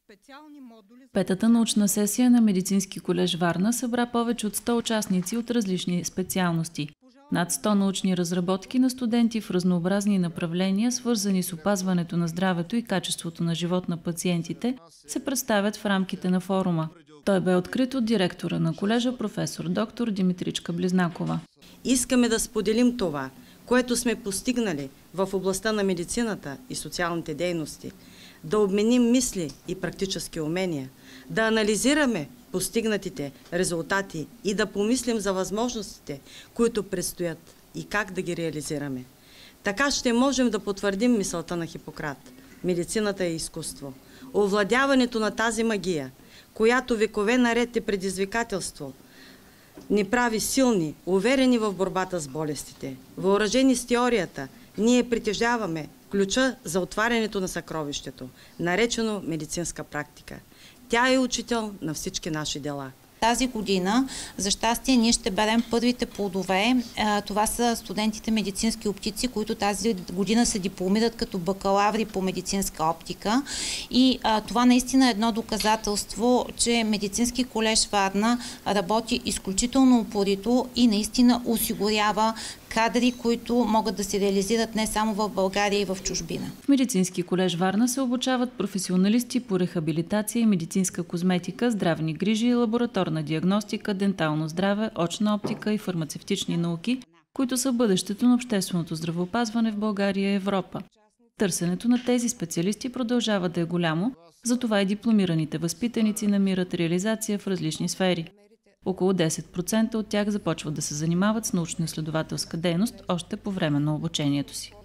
Петата научна сесия на Медицински колеж Варна събра повече от 100 участници от различни специалности. Над 100 научни разработки на студенти в разнообразни направления, свързани с опазването на здравето и качеството на живот на пациентите, се представят в рамките на форума. Той бе открит от директора на колежа професор доктор Димитричка Близнакова. Искаме да споделим това, което сме постигнали в областта на медицината и социалните дейности, да обменим мисли и практически умения, да анализираме постигнатите резултати и да помислим за възможностите, които предстоят и как да ги реализираме. Така ще можем да потвърдим мисълта на Хипократ. Медицината е изкуство. Овладяването на тази магия, която векове наред е предизвикателство, ни прави силни, уверени в борбата с болестите. Въоръжени с теорията, ние притежаваме ключа за отварянето на съкровището, наречено медицинска практика. Тя е учител на всички наши дела. Тази година, за щастие, ние ще берем първите плодове. Това са студентите медицински оптици, които тази година се дипломират като бакалаври по медицинска оптика. И това наистина е едно доказателство, че Медицински колеж Варна работи изключително упорито и наистина осигурява кадри, които могат да се реализират не само в България и в чужбина. В Медицински колеж Варна се обучават професионалисти по рехабилитация и медицинска козметика, здравни грижи, лабораторна диагностика, дентално здраве, очна оптика и фармацевтични науки, които са бъдещето на общественото здравеопазване в България и Европа. Търсенето на тези специалисти продължава да е голямо, затова и дипломираните възпитаници намират реализация в различни сфери. Около 10% от тях започват да се занимават с научно-изследователска дейност още по време на обучението си.